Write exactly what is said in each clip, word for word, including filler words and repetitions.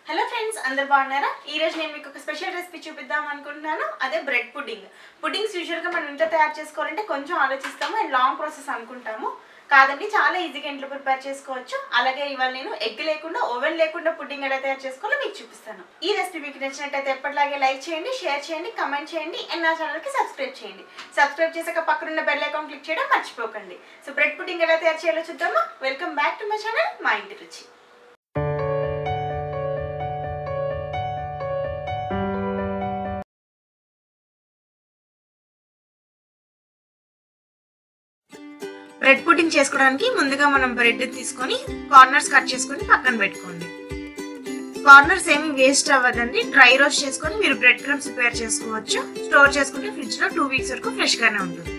Hello friends, అందరు బాగున్నారా? ఈ రోజు నేను మీకు ఒక స్పెషల్ రెసిపీ చూపిద్దాం అనుకుంటున్నాను. అదే బ్రెడ్ పుడ్డింగ్. పుడ్డింగ్స్ యూజువల్గా మనం ఇంట్లో తయారు చేసుకోవాలంటే కొంచెం ఆలోచిస్తాము అండ్ లాంగ్ ప్రాసెస్ అనుకుంటాము. కాదండి, చాలా ఈజీగా ఇంట్లో ప్రిపేర్ చేసుకోవచ్చు. అలాగే ఇవాళ నేను ఎగ్ లేకుండా, ఓవెన్ లేకుండా పుడ్డింగ్ ఎలా తయారు చేసుకోవాలో మీకు చూపిస్తాను. ఈ రెసిపీ మీకు నచ్చినట్టయితే ఎప్పటిలాగే లైక్ చేయండి, షేర్ చేయండి, కమెంట్ చేయండి అండ్ నా ఛానల్కి సబ్స్క్రైబ్ చేయండి. సబ్స్క్రైబ్ చేసాక పక్కనున్న బెల్ ఐకాన్ క్లిక్ చేయడం మర్చిపోకండి. సో బ్రెడ్ పుడ్డింగ్ ఎలా తయారు చేయాలో చూద్దామా? Welcome back to my channel, మా ఇంటి రుచి. బ్రెడ్ పుడ్డింగ్ చేసుకోవడానికి ముందుగా మనం బ్రెడ్ తీసుకొని కార్నర్స్ కట్ చేసుకొని పక్కన పెట్టుకోండి. కార్నర్స్ ఏమి వేస్ట్ అవ్వదండి. డ్రై రోస్ట్ చేసుకొని మీరు బ్రెడ్ క్రమ్స్ ప్రిపేర్ చేసుకోవచ్చు. స్టోర్ చేసుకుంటే ఫ్రిడ్జ్ లో టూ వీక్స్ వరకు ఫ్రెష్ గానే ఉంటుంది.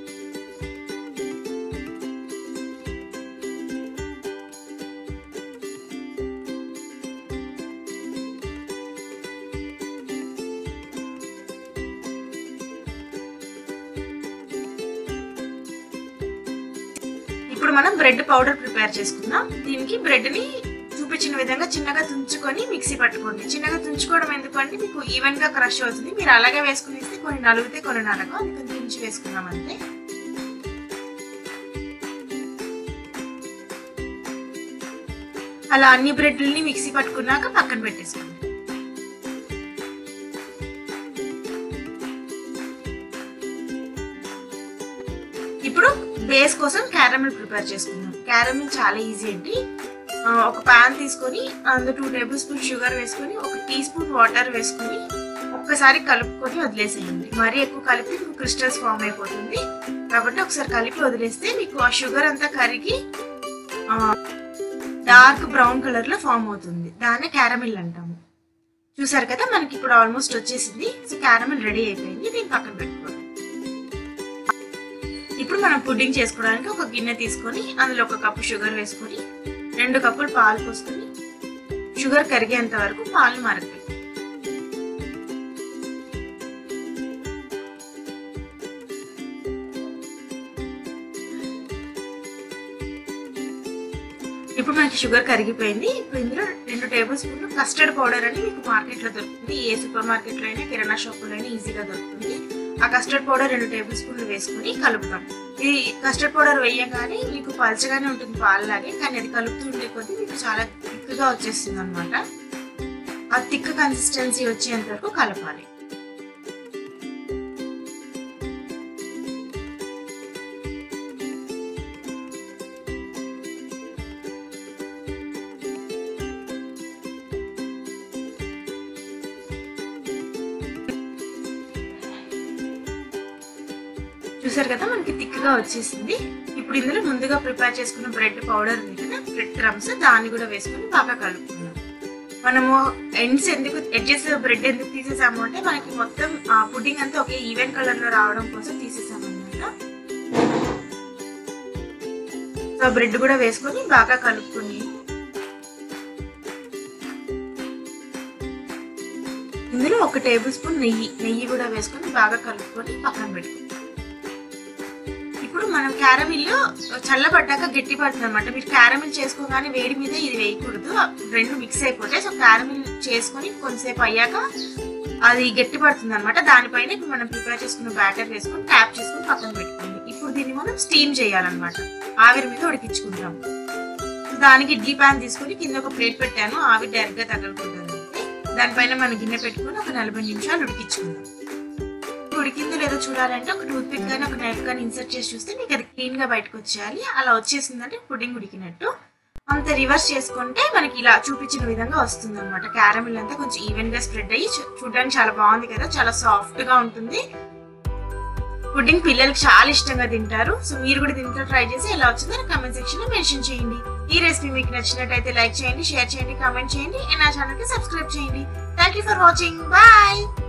ఇప్పుడు మనం బ్రెడ్ పౌడర్ ప్రిపేర్ చేసుకుందాం. దీనికి బ్రెడ్ ని చూపించిన విధంగా చిన్నగా తుంచుకొని మిక్సీ పట్టుకోండి. చిన్నగా తుంచుకోవడం ఎందుకంటే మీకు ఈవెన్ గా క్రష్ అవుతుంది. మీరు అలాగే వేసుకుని ఇస్తే కొన్ని నలుగుతే కొన్ని నలగవు, అందుకని తుంచి వేసుకున్నాం అంతే. అలా అన్ని బ్రెడ్లని మిక్సీ పట్టుకున్నాక పక్కన పెట్టేసుకోండి. ఇప్పుడు బేస్ కోసం క్యారమిల్ ప్రిపేర్ చేసుకుందాం. క్యారమిల్ చాలా ఈజీ అండి. ఒక ప్యాన్ తీసుకొని అందులో టూ టేబుల్ స్పూన్ షుగర్ వేసుకొని ఒక టీ స్పూన్ వాటర్ వేసుకొని ఒక్కసారి కలుపుకొని వదిలేసేయండి. మరీ ఎక్కువ కలిపి మీకు క్రిస్టల్స్ ఫామ్ అయిపోతుంది. కాబట్టి ఒకసారి కలిపి వదిలేస్తే మీకు ఆ షుగర్ అంతా కరిగి డార్క్ బ్రౌన్ కలర్ లో ఫామ్ అవుతుంది. దాన్ని క్యారమిల్ అంటాము. చూసారు కదా, మనకి ఇప్పుడు ఆల్మోస్ట్ వచ్చేసింది. సో క్యారమిల్ రెడీ అయిపోయింది. దీన్ని పక్కన పెట్టుకోండి. ఇప్పుడు మనం పుడ్డింగ్ చేసుకోవడానికి ఒక గిన్నె తీసుకొని అందులో ఒక కప్పు షుగర్ వేసుకొని రెండు కప్పులు పాలు పోసుకొని షుగర్ కరిగేంత వరకు పాలు మరగండి. ఇప్పుడు మనకి షుగర్ కరిగిపోయింది. ఇప్పుడు ఇందులో రెండు టేబుల్ స్పూన్లు కస్టర్డ్ పౌడర్ అని మీకు మార్కెట్ లో దొరుకుతుంది. ఏ సూపర్ మార్కెట్ లో అయినా, కిరాణా షాప్ లో అయినా ఈజీగా దొరుకుతుంది. ఆ కస్టర్డ్ పౌడర్ రెండు టేబుల్ స్పూన్లు వేసుకుని కలుపుతాం. ఈ కస్టర్డ్ పౌడర్ వేయగానే మీకు పల్చగానే ఉంటుంది పాలలాగే, కానీ అది కలుపుతూ ఉండే కొద్దీ మీకు చాలా థిక్గా వచ్చేస్తుంది అనమాట. ఆ థిక్ కన్సిస్టెన్సీ వచ్చేంత వరకు కలపాలి. చూసారు కదా, మనకి థిక్గా వచ్చేసింది. ఇప్పుడు ఇందులో ముందుగా ప్రిపేర్ చేసుకున్న బ్రెడ్ పౌడర్ ఉంది కదా, బ్రెడ్ క్రమ్స్, దాన్ని కూడా వేసుకొని బాగా కలుపుకున్నాం. మనము ఎండ్స్ ఎందుకు ఎడ్జెస్ బ్రెడ్ ఎందుకు తీసేసాము అంటే మనకి మొత్తం ఆ పుడ్డింగ్ అంతా ఒకే ఈవెన్ కలర్ లో రావడం కోసం తీసేసాము అనమాట. సో బ్రెడ్ కూడా వేసుకొని బాగా కలుపుకొని ఇందులో ఒక టేబుల్ స్పూన్ నెయ్యి నెయ్యి కూడా వేసుకొని బాగా కలుపుకొని పక్కన పెట్టుకుంటాం. ఇప్పుడు మనం క్యారమిల్ చల్లబడ్డాక గట్టి పడుతుంది అనమాట. మీరు క్యారమిల్ చేసుకోగానే వేడి మీద ఇది వేయకూడదు, రెండు మిక్స్ అయిపోతాయి. సో క్యారమిల్ చేసుకొని కొంతసేపు అయ్యాక అది గట్టి పడుతుంది అనమాట. దానిపైన ఇప్పుడు మనం ప్రిపేర్ చేసుకున్న బ్యాటర్ వేసుకొని ట్యాప్ చేసుకొని పక్కన పెట్టుకోండి. ఇప్పుడు దీన్ని మనం స్టీమ్ చేయాలన్నమాట. ఆవిరి మీద ఉడికించుకుంటాం. దానికి ఇడ్లీ ప్యాన్ తీసుకొని కింద ఒక ప్లేట్ పెట్టాను, ఆవిరి డైరెక్ట్ గా తగలకూడదు. దానిపైన మనం గిన్నె పెట్టుకొని ఒక నలభై నిమిషాలు ఉడికించుకుందాం. ఉడికిందో లేదో చూడాలంటే ఒక టూత్ పిక్ కానీ ఒక నైఫ్ కానీ ఇన్సర్ట్ చేసి చూస్తే మీకు అది క్లీన్ గా బయటకు వచ్చేయాలి. అలా వచ్చేసిందంటే పుడ్డింగ్ ఉడికినట్టు. అంత రివర్స్ చేసుకుంటే మనకి ఇలా చూపించిన విధంగా వస్తుంది అనమాట. క్యారమిల్ అంతా కొంచెం ఈవెన్ గా స్ప్రెడ్ అయ్యి చూడడానికి చాలా బాగుంది కదా, చాలా సాఫ్ట్ గా ఉంటుంది. పుడ్డింగ్ పిల్లలకి చాలా ఇష్టంగా తింటారు. సో మీరు కూడా దీంట్లో ట్రై చేసి ఎలా వచ్చిందో కామెంట్ సెక్షన్ లో మెన్షన్ చేయండి. ఈ రెసిపీ మీకు నచ్చినట్టయితే లైక్ చేయండి, షేర్ చేయండి, కామెంట్ చేయండి అండ్ నా ఛానల్ కి సబ్స్క్రైబ్ చేయండి. Thank you for watching. Bye.